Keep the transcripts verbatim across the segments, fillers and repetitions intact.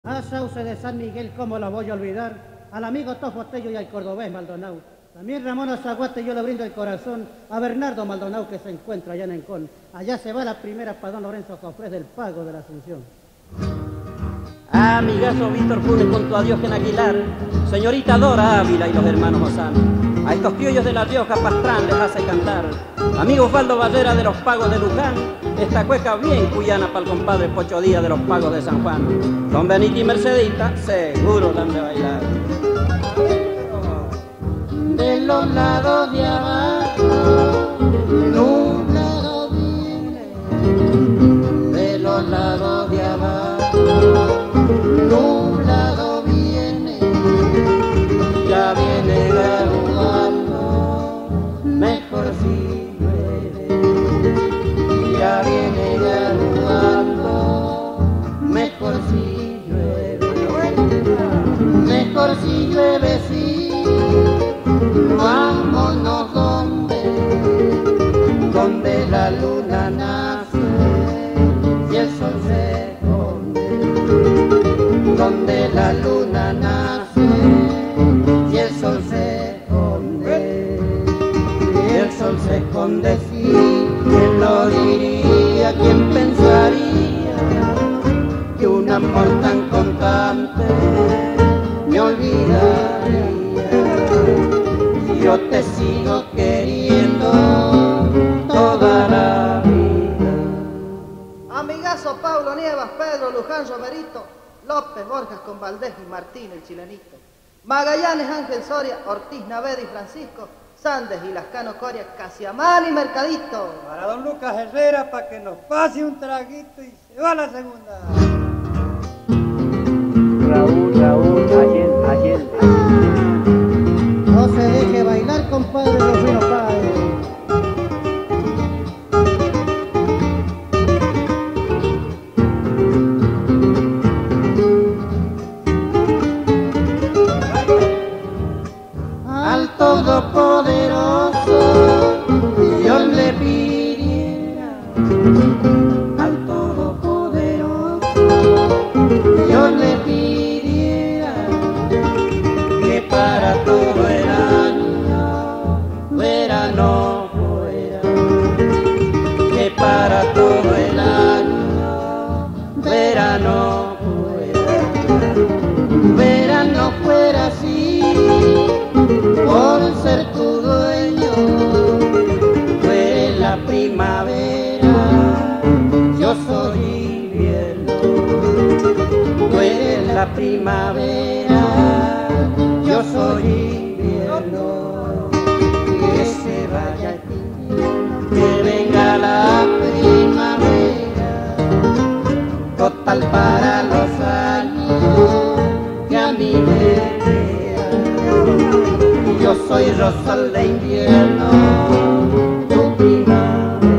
A Sauce de San Miguel, ¿cómo lo voy a olvidar? Al amigo Tofotello y al cordobés Maldonado. También Ramón Azaguate, yo le brindo el corazón a Bernardo Maldonado, que se encuentra allá en Encón. Allá se va la primera para don Lorenzo Cofrés del Pago de la Asunción. Amigazo Víctor Funes junto a Diógenes Aguilar, señorita Dora Ávila y los hermanos Ozano. A estos criollos de La Rioja Pastrán les hace cantar. Amigo Osvaldo Barrera de los Pagos de Luján, esta cueca bien cuyana para el compadre Pocho Díaz de los Pagos de San Juan. Don Benito y Mercedita seguro dan de bailar. De los lados de abajo, nublado viene. De los lados de abajo, nublado viene. Ya viene garubando, mejor si llueve. Ya viene garubando, mejor si llueve. Mejor si llueve, sí. Vámonos donde, donde la luna nace y el sol se esconde. Donde la luna nace y el sol se esconde. Y el sol se esconde, sí. ¿Quién lo diría? ¿Quién pensaría que un amor tan constante me olvidaría? Yo te sigo queriendo toda la vida. Amigazo Pablo Nievas, Pedro Luján Romerito, López Borjas con Valdés y Martín el chilenito, Magallanes Ángel Soria, Ortiz Naveda y Francisco, Sandes y Lascano Coria, Casiamán y Mercadito. Para don Lucas Herrera, para que nos pase un traguito y se va la segunda. Raúl, Raúl, Allende, Allende. No se deje bailar, compadre Rufino Páez. Al Todopoderoso yo le pidiera, al Todopoderoso yo le pidiera que para todo el año verano fuera, que para todo el año verano fuera, verano fuera así, por ser tu dueño. Fue la primavera, yo soy invierno. Fue la primavera, yo soy invierno. Que se vaya el invierno, que venga la primavera. Total para los años que a mí me quedan. Yo soy rosal de invierno, tu primavera.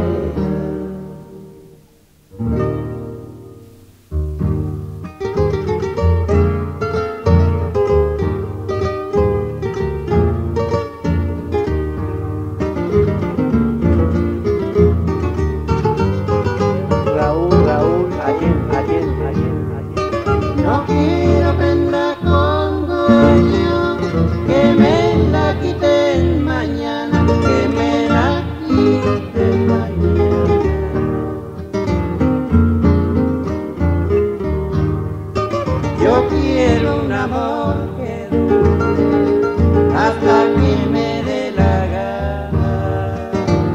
Raúl, Raúl, Allende, Allende, Allende, Allende. No quiero prenda con dueño, que me la quiten mañana, que me la quiten mañana. Yo quiero un amor que dure hasta que me dé la gana.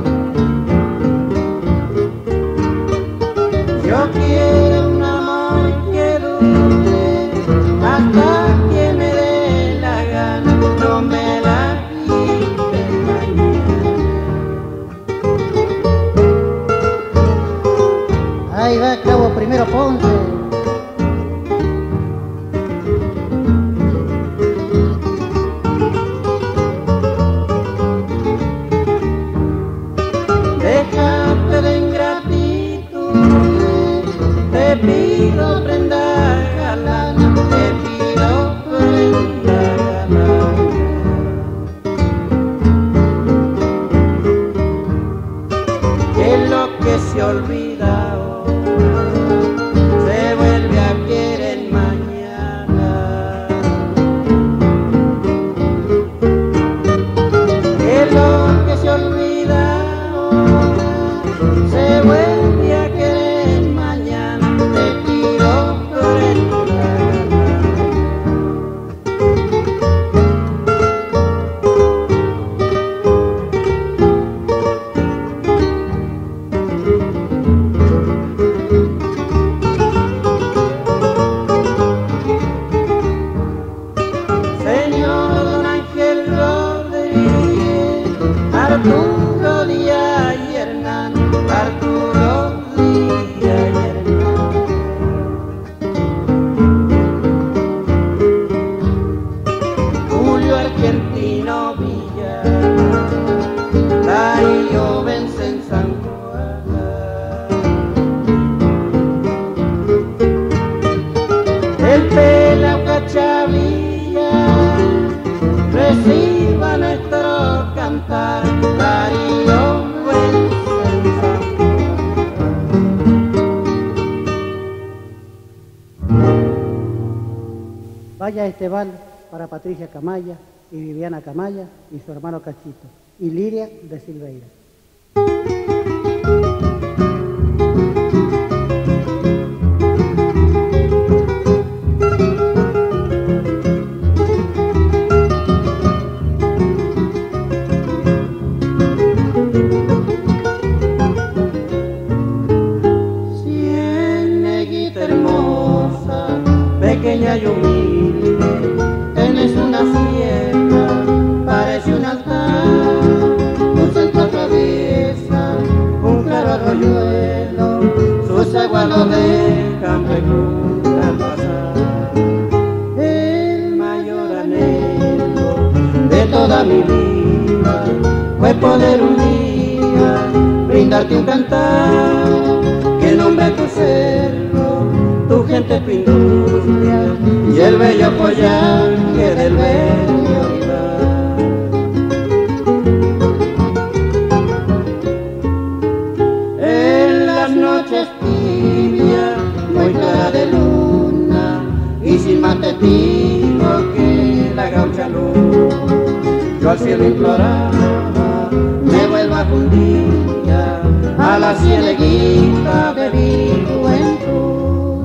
Yo quiero un amor que dure hasta que me dé la gana, no me la quiten mañana. Ahí va, Cabo Primero Ponce. Déjate de ingratitud, te pido prenda galán. que la cachavilla reciba nuestro cantar, Darío buen Vaya este vals para Patricia Camaya y Viviana Camaya y su hermano Cachito, y Liria de Silveira. Cieneguita hermosa, pequeña y humilde, tenés una sierra, parece un altar, tu centro atraviesa un claro arroyuelo, sus aguas lo dejan preguntar pasar. El mayor anhelo de toda mi vida fue poder un día brindarte un cantar que nombre tu cerro, tu gente, tu industria y el bello follaje del bello olivar. En las noches tibias, muy clara de luna y sin más testigo que la gaucha luz, yo al cielo imploraba me vuelva un día a la cieneguita de mi juventud.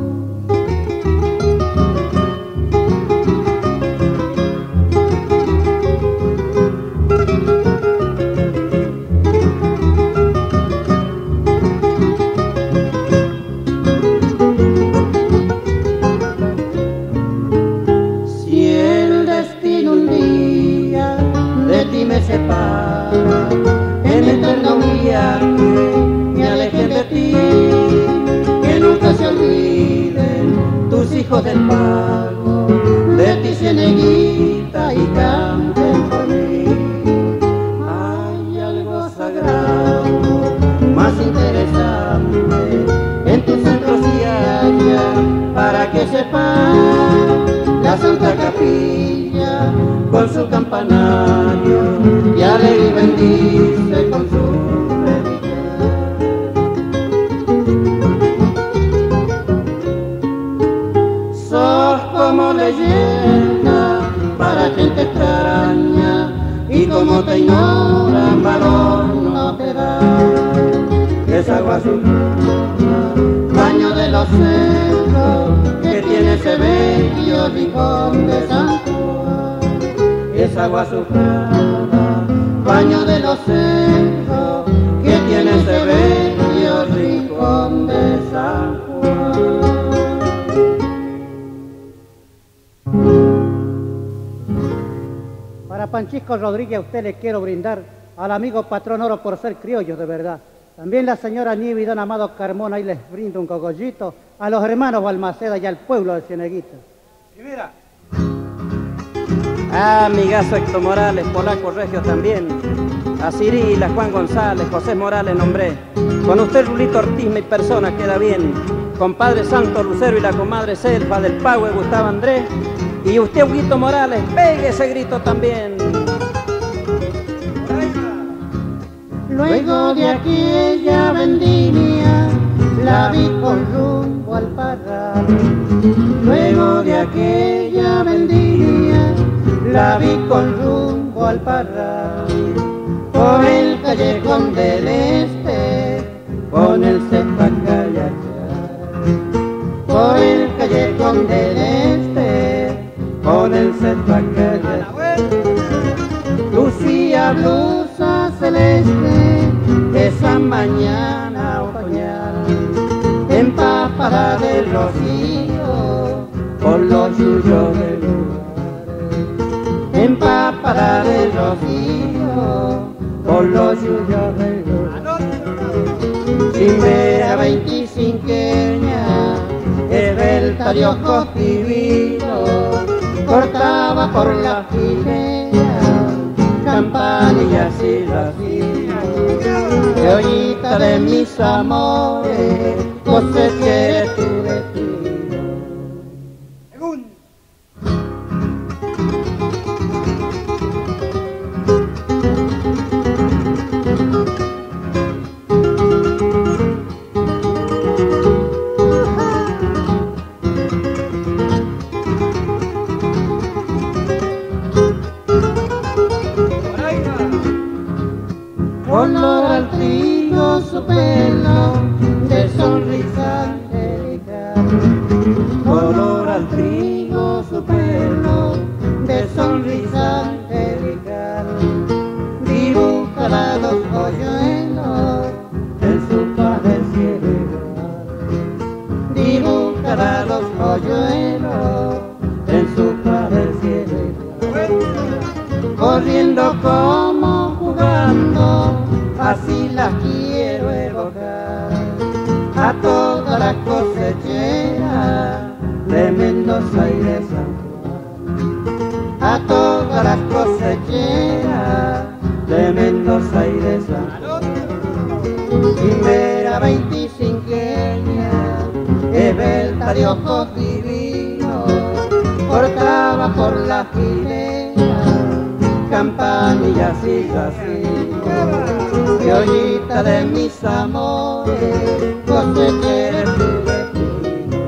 Si el destino un día de ti me separa, en eterno viaje me alejen de ti, que nunca se olviden tus hijos del pago, de ti cieneguita y canten por mí. Hay algo sagrado, más interesante, en tus centros y haya, para que sepan la Santa Capilla con su campanario y alegre y bendice con su predicar. Sos como leyenda para gente extraña y como te ignoran valor no te da. Es agua azul, baño de los cerros que tiene ese bello rincón de San Juan. Es agua azufrada, baño de los cerros que tiene ese bello rincón de San Juan. Para Panchico Rodríguez a usted le quiero brindar al amigo patrón Oro por ser criollos de verdad. También la señora Nieve y don Amado Carmona ahí les brindo un cogollito a los hermanos Balmaceda y al pueblo de Cieneguita. Primera. Ah, amigazo Héctor Morales, polaco regio también. A Cirila, Juan González, José Morales nombré. Con usted Rulito Ortiz, mi persona queda bien. Compadre Santo Lucero y la comadre Selva del Pahue Gustavo Andrés. Y usted Huguito Morales, pegue ese grito también. Luego de aquella vendimia la vi con rumbo al parral. Luego de aquella vendimia la vi con rumbo al parral. Por el callejón del este, con el Cepacayachá. Por el callejón del este, con el Cepacayachá. Lucía blusa celeste, esa mañana otoñal, empapada del rocío, por los yuyos del lugar. Empapada del rocío, por los yuyos del lugar. Chimbera veinticinqueña, esbelta de ojos divinos, cortaba por la filera campanillas y racimos. Joyita de mis amores, vos sé que eres tu destino. Segunda. Olor al trigo su pelo de sonrisa angelical. Olor al trigo su pelo de sonrisa angelical. Dibujará los hoyuelos en su paz del cielo igual. Dibujará los hoyuelos en su paz del cielo igual. Corriendo como jugando, así la quiero evocar a toda la cosechera de Mendoza y de San Juan, a todas las cosecheras de Mendoza y de San Juan. Primera veinticinqueña, esbelta de ojos divinos, cortaba por la filera campanillas y racimos, criollita de mis amores, cosechera en tu destino.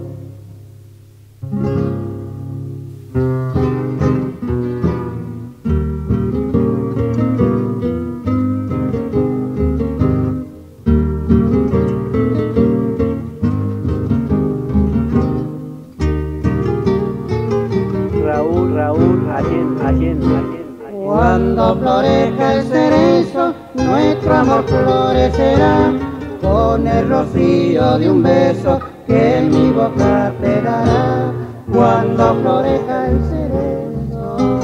Raúl, Raúl, Allende, Allende, Allende. Cuando florezca el cerezo, nuestro amor florecerá con el rocío de un beso que en mi boca te dará. Cuando florezca el cerezo,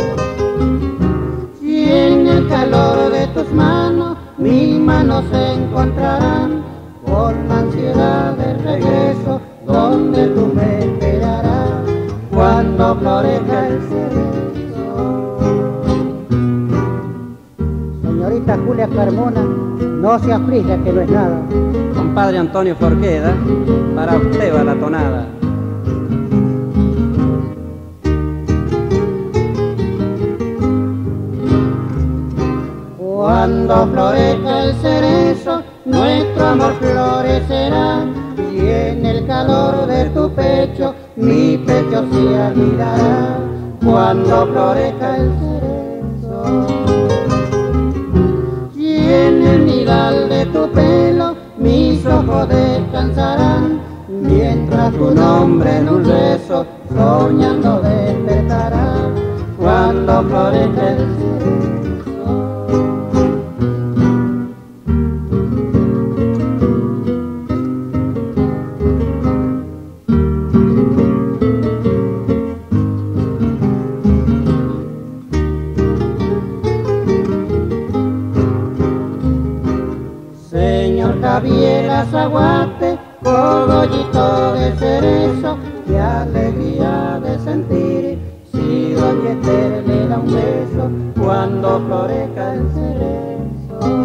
si en el calor de tus manos mis manos se encontrarán, con la ansiedad del regreso donde tú me esperarás. Cuando florezca el cerezo. Señorita Julia Carmona, no se aflija que no es nada. Compadre Antonio Forqueda, para usted va la tonada. Cuando florezca el cerezo, nuestro amor florecerá, y en el calor de tu pecho, mi pecho se anidará. Cuando florezca el cerezo, y en el nidal de tu pelo, mis ojos descansarán, mientras tu nombre en un rezo, soñando despertará. Cuando florezca el cerezo. Javier Azaguate, cogollito de cerezo, qué alegría de sentir si doña Esther le da un beso cuando florezca el cerezo.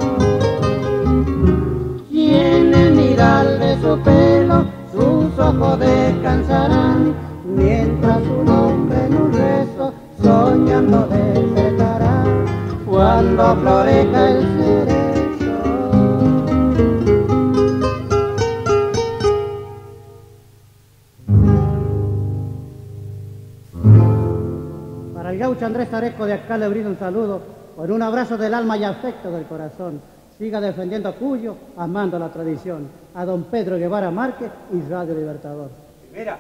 Y en el nidal de su pelo sus ojos descansarán, mientras su nombre en un rezo soñando despertará. Cuando florezca el cerezo. Para el gaucho Andrés Areco de acá le brindo un saludo con un abrazo del alma y afecto del corazón. Siga defendiendo a Cuyo, amando la tradición. A don Pedro Guevara Márquez y Radio Libertador. Mira.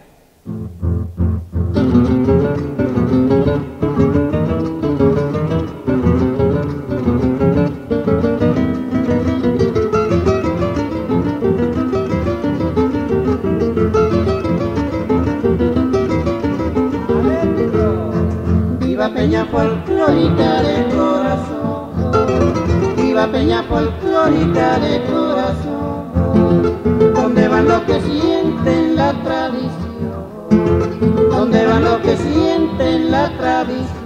Viva Peña folclórica de corazón, viva Peña folclórica de corazón, donde van los que sienten la tradición, donde van los que sienten la tradición.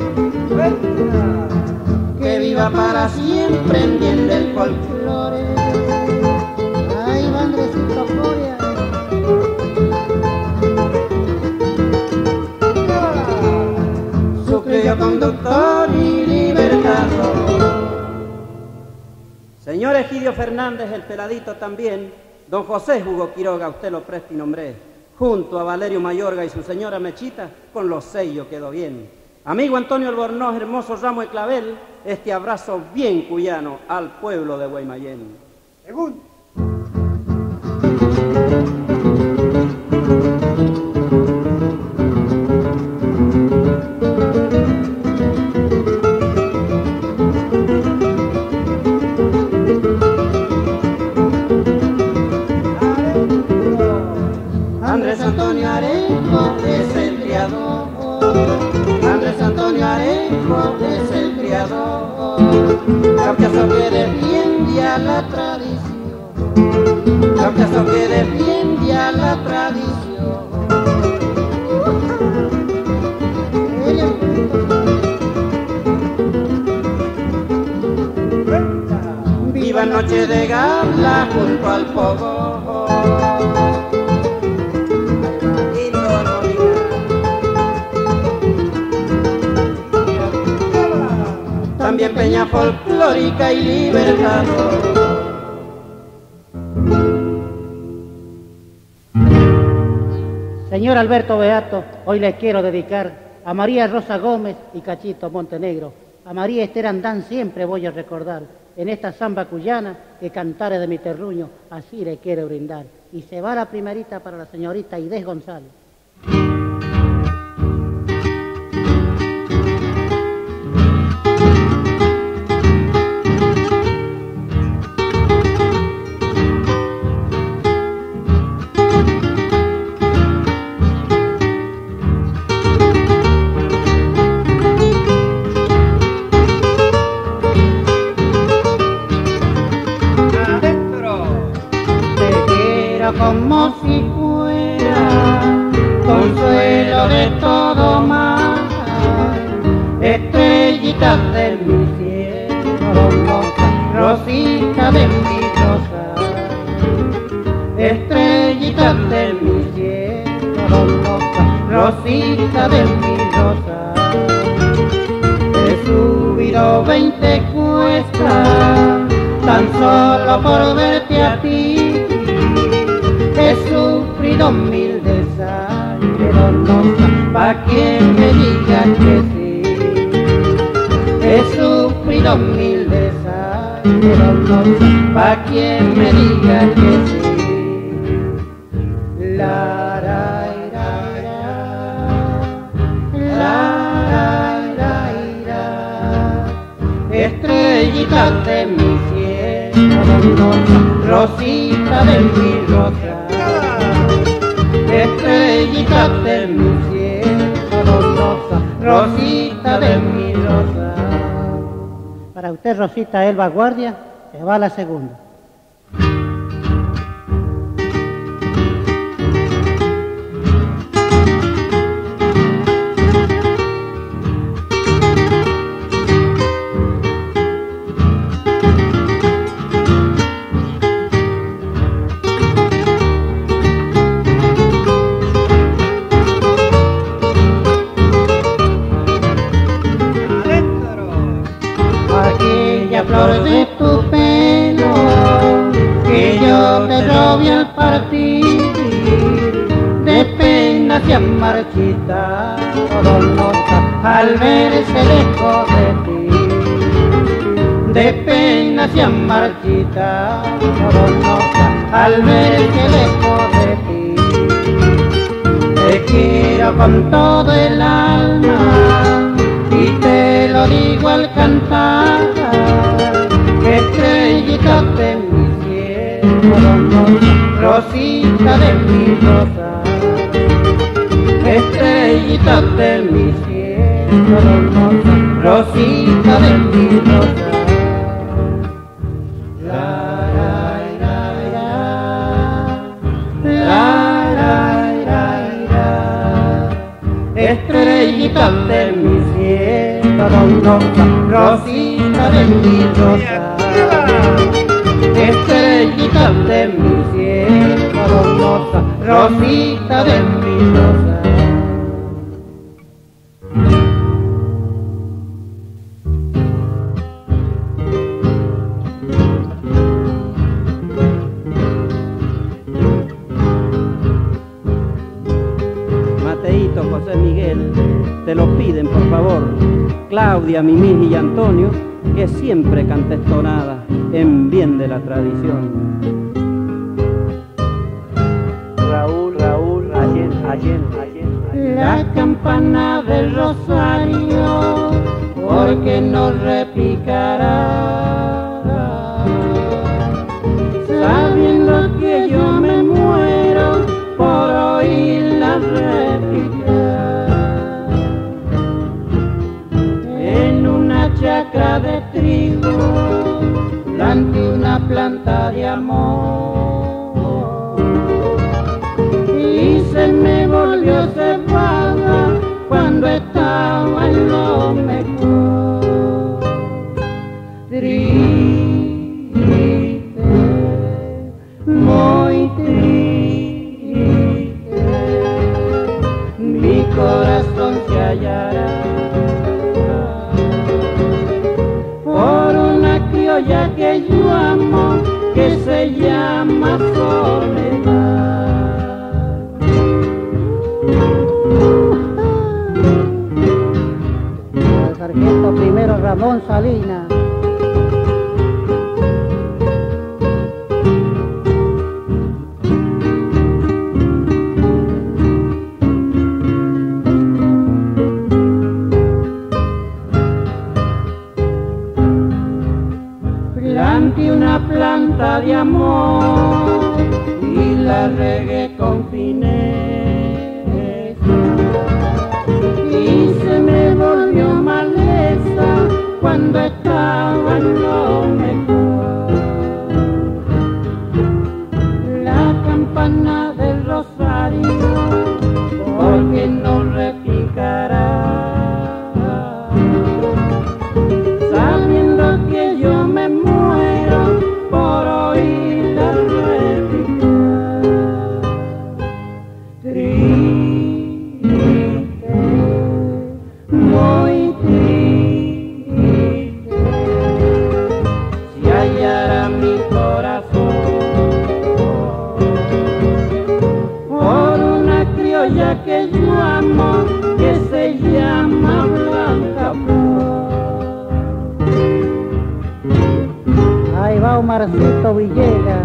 Que viva para siempre en bien del folclore. Señor Egidio Fernández, el peladito también, don José Hugo Quiroga, usted lo presta y nombré, junto a Valerio Mayorga y su señora Mechita, con los sellos quedó bien. Amigo Antonio Albornoz, hermoso ramo de clavel, este abrazo bien cuyano al pueblo de Guaymallén. Segundo. Andrés Antonio Arejo es el criador, Andrés Antonio Arejo es el criador, campeazo que defiende a la tradición, campeazo que defiende a la tradición. Viva noche de gala junto al fogón. También peña folclórica y libertador. Señor Alberto Beato, hoy le quiero dedicar a María Rosa Gómez y Cachito Montenegro. A María Esther Andán siempre voy a recordar en esta samba cuyana que cantare de mi terruño, así le quiero brindar. Y se va la primerita para la señorita Inés González. Como si fuera consuelo de todo mal, estrellita de mi cielo, rosita de mi rosa, estrellita de mi cielo, rosita de mi rosa. He subido veinte cuestas tan solo por verte a ti. He sufrido mil desastres, pa' quien me diga que sí. He sufrido mil desastres, pa' quien me diga que sí. La, ra, ra, ra, la, ra, ra, ra. Estrellita de mi cielo, rosita de mi rosa. Estrellita de mi cielo, rosa, rosita de mi rosa. Para usted, Rosita Elba Guardia, se va la segunda. Flor de tu pelo, que yo te robé al partir, de pena se han marchitado dolorosa al verse lejos de ti. De pena se han marchitado dolorosa al verse lejos de ti. Te quiero con todo el alma y te lo digo al cantar. Estrellita de mi cielo, rosita de mi rosa. Estrellita de mi cielo, rosita de mi rosa. La, ra, ra, ra, la, ra, ra, ra. Estrellita de mi cielo, rosita de mi rosa. Estrellita de mi cielo, rosa, rosita de mi rosa. Claudia, Mimi y Antonio, que siempre cantes tonada en bien de la tradición. Raúl, Raúl, Allen, Allen, Allen. La campana del Rosario, porque no repicará, sabiendo que yo me muero por oírla repicar. En una chacra de trigo planté una planta de amor y se me volvió cebada cuando estaba en lo mejor. Triste, muy triste, mi corazón se hallará por una criolla que yo amo, que se llama Soledad. El sargento primero Ramón Salinas. Planté una planta de amor y la regué con fineza y se me volvió maleza cuando estaba en lo mejor. La campana del Rosario, porque no repicará, sabiendo que yo me muero por oírla repicar. Triste, muy triste, si hallara mi corazón por una criolla que yo amo, que se llama Blanca Flor. Ahí va Omarcito Villegas.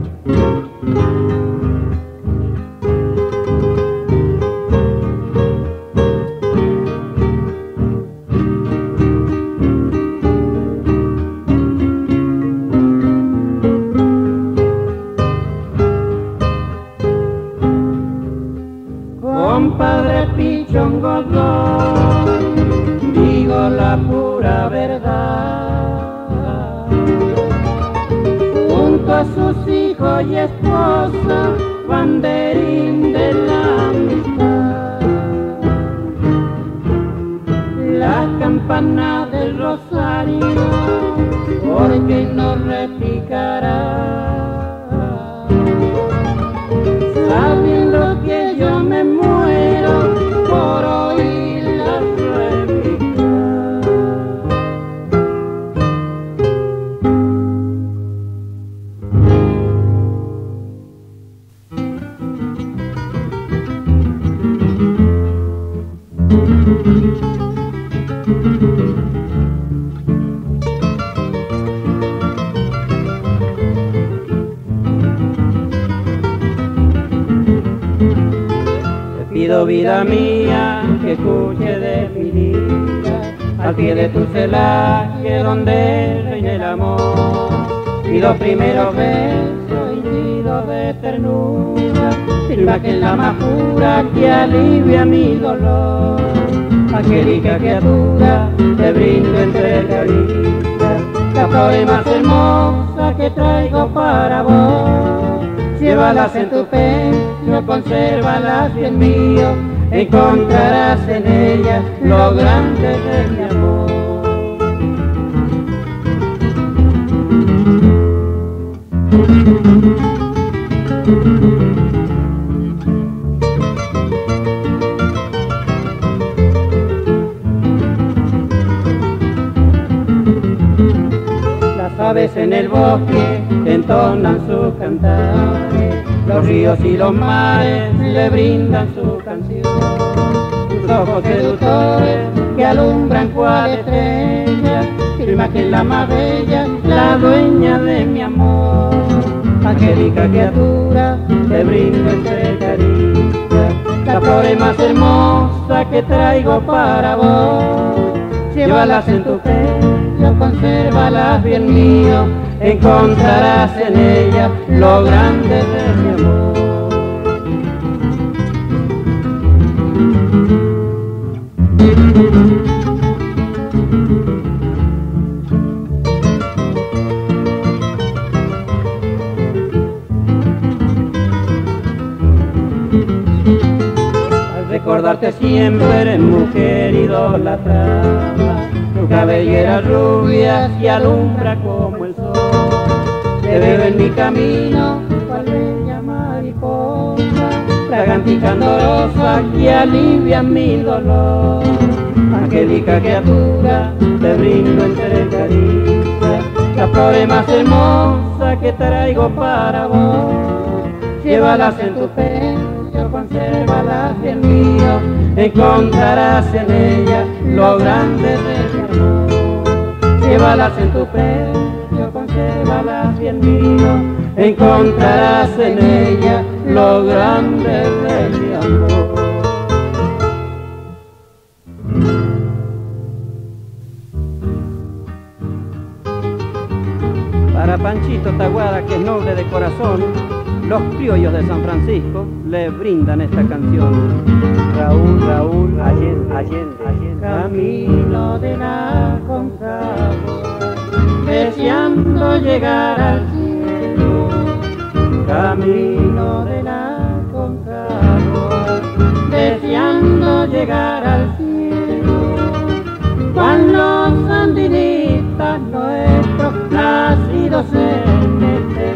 Compadre Pichón Godón, digo la pura verdad, junto a sus hijos y esposa, banderín de la amistad. La campana del Rosario, porque no repicará, sabiendo que yo me muero por oírla repicar. Pido, vida mía, que escuche de mi vida, al pie de tu celaje donde reina el amor. Pido primero beso y pido de ternura, firma que es la más pura que alivia mi dolor. Angélica criatura, te brindo entre caricias la flor más hermosa que traigo para vos. Llévalas en tu pecho, consérvalas bien mío, encontrarás en ellas lo grande de mi amor. Las aves en el bosque entonan sus cantares, los ríos y los mares le brindan su canción. tus ojos seductores que alumbran cual estrella, tu imagen la más bella, la dueña de mi amor. Angélica criatura, te brindo entre caricias la flor más hermosa que traigo para vos. Llévalas en tu pecho, consérvalas bien mío, encontrarás en ellas lo grande de mi amor. Al recordarte siempre, mujer idolatrada, tu cabellera rubia se alumbra como el sol. Te veo en mi camino, cual bella mariposa, fragante y candorosa que alivia mi dolor. Angélica criatura, te brindo entre caricias la flor más hermosa que traigo para vos. Llévalas en tu pecho, consérvalas bien mío, encontrarás en ellas lo grande de mi amor. Llévalas en tu pecho, consérvalas bien mío, encontrarás en ellas lo grande de mi amor. Para Panchito Taguada, que es noble de corazón, los criollos de San Francisco le brindan esta canción. Raúl, Raúl, Allende, Allende, Allende. Camino de la Concagua, deseando llegar al cielo. Camino de la Concagua, deseando llegar al cielo. Con los sandinistas nuestros, nacidos en este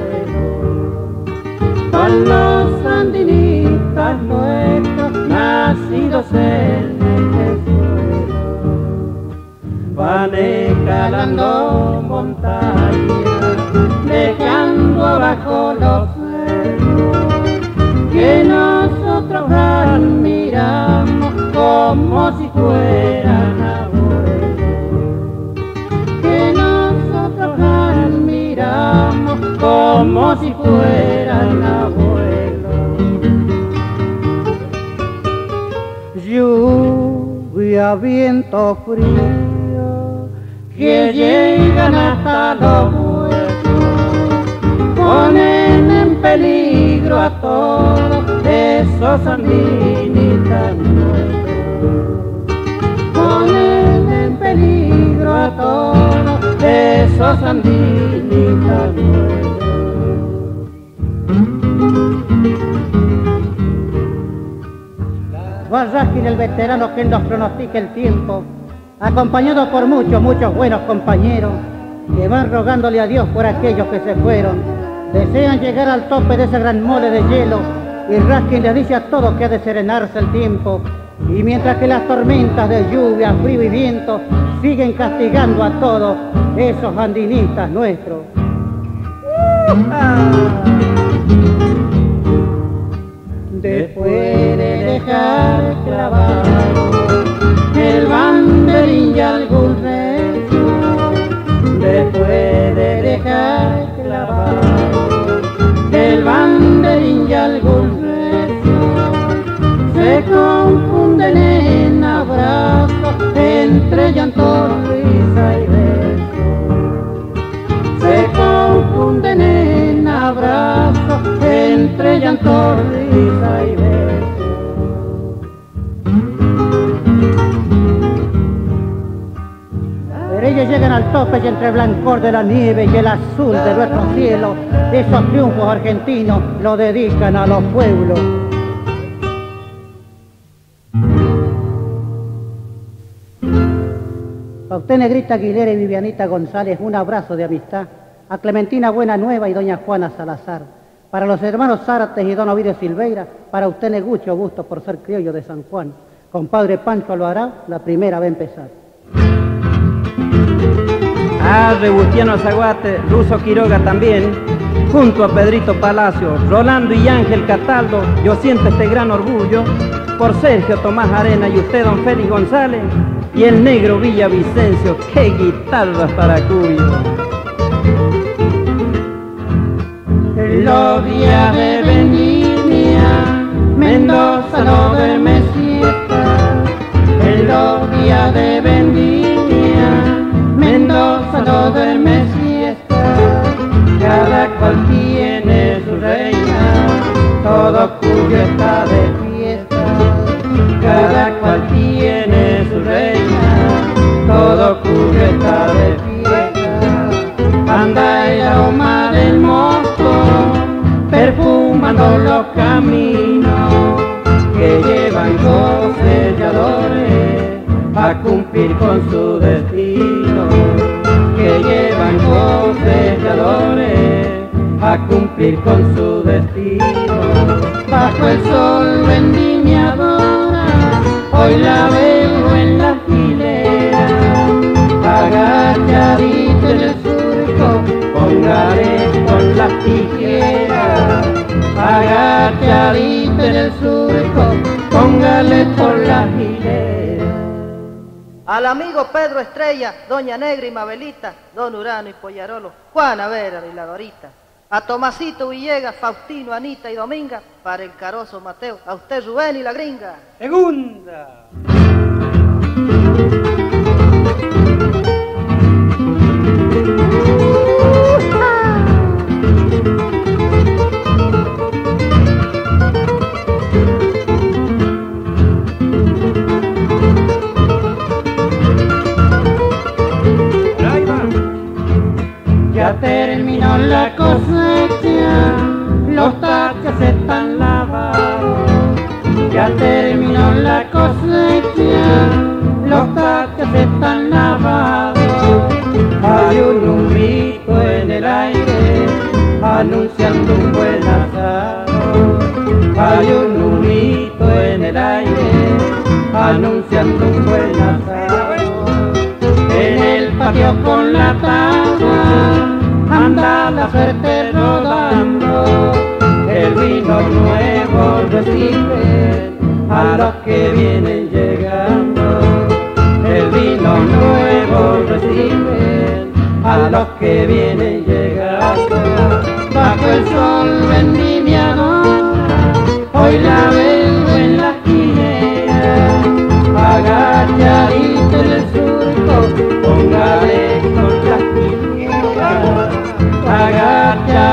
suelo. Con los sandinistas nuestros, nacidos en este suelo. Van escalando montañas, dejando abajo los cerros, que nosotros admiramos como si fueran abuelos, que nosotros admiramos como si fueran abuelos. Lluvia, viento frío, que llegan hasta los huesos, ponen en peligro a todos esos sandinistas nuestros, ponen en peligro a todos esos sandinistas nuestros. Guarrasquín el veterano que nos pronostica el tiempo, acompañado por muchos, muchos buenos compañeros que van rogándole a Dios por aquellos que se fueron. Desean llegar al tope de ese gran mole de hielo y Raskin les dice a todos que ha de serenarse el tiempo. Y mientras que las tormentas de lluvia, frío y viento siguen castigando a todos esos andinistas nuestros. Después de dejar clavado el banderín y algún rezo, después de dejar clavado el banderín y algún rezo, se confunden en abrazos entre llanto, risa y beso. Se confunden en abrazos entre llanto, risa y beso. Pero ellos llegan al tope y entre el blancor de la nieve y el azul de nuestro cielo, esos triunfos argentinos lo dedican a los pueblos. A usted, Negrita Aguilera y Vivianita González, un abrazo de amistad. A Clementina Buena Nueva y doña Juana Salazar. Para los hermanos Zárate y don Ovidio Silveira, para usted, Negucho, gusto por ser criollo de San Juan. Compadre Pancho Alvarado, la primera va a empezar. A Rebustiano Zaguate, Ruso Quiroga también, junto a Pedrito Palacio, Rolando y Ángel Cataldo, yo siento este gran orgullo por Sergio Tomás Arena y usted, don Félix González, y el negro Villavicencio, qué guitarras para cuyo. Los días de vendimia, Mendoza no duerme siesta. En los días de vendimia, Mendoza no duerme siesta. Cada cual tiene su reina, todo Cuyo está de fiesta. Cada cual tiene su reina, todo Cuyo está de fiesta. Anda el aroma del mosto, perfumando los caminos que llevan cosechadores a cumplir con su destino, que llevan cosechadores a cumplir con su destino. Bajo el sol vendimiadora, hoy la veo en la hilera, agachadita en el surco, póngale con las tijeras. Agachadita en el surco, póngale por la hilera. Al amigo Pedro Estrella, doña Negra y Mabelita, don Urano y Pollarolo, Juana Vera y la Dorita. A Tomasito Villegas, Faustino, Anita y Dominga, para el Carozo Mateo, a usted Rubén y la Gringa. Segunda. Ya terminó la cosecha, los tachos están lavados. Ya terminó la cosecha, los tachos están lavados. Hay un humito en el aire, anunciando un buen asado. Hay un humito en el aire, anunciando un buen asado. En el patio con la tabla, anda la suerte rodando. El vino nuevo recibe a los que vienen llegando. El vino nuevo recibe a los que vienen llegando. Bajo el sol vendimiadora, hoy la veo en la hilera, agachadita en el surco, póngale con las tijeras. Agacha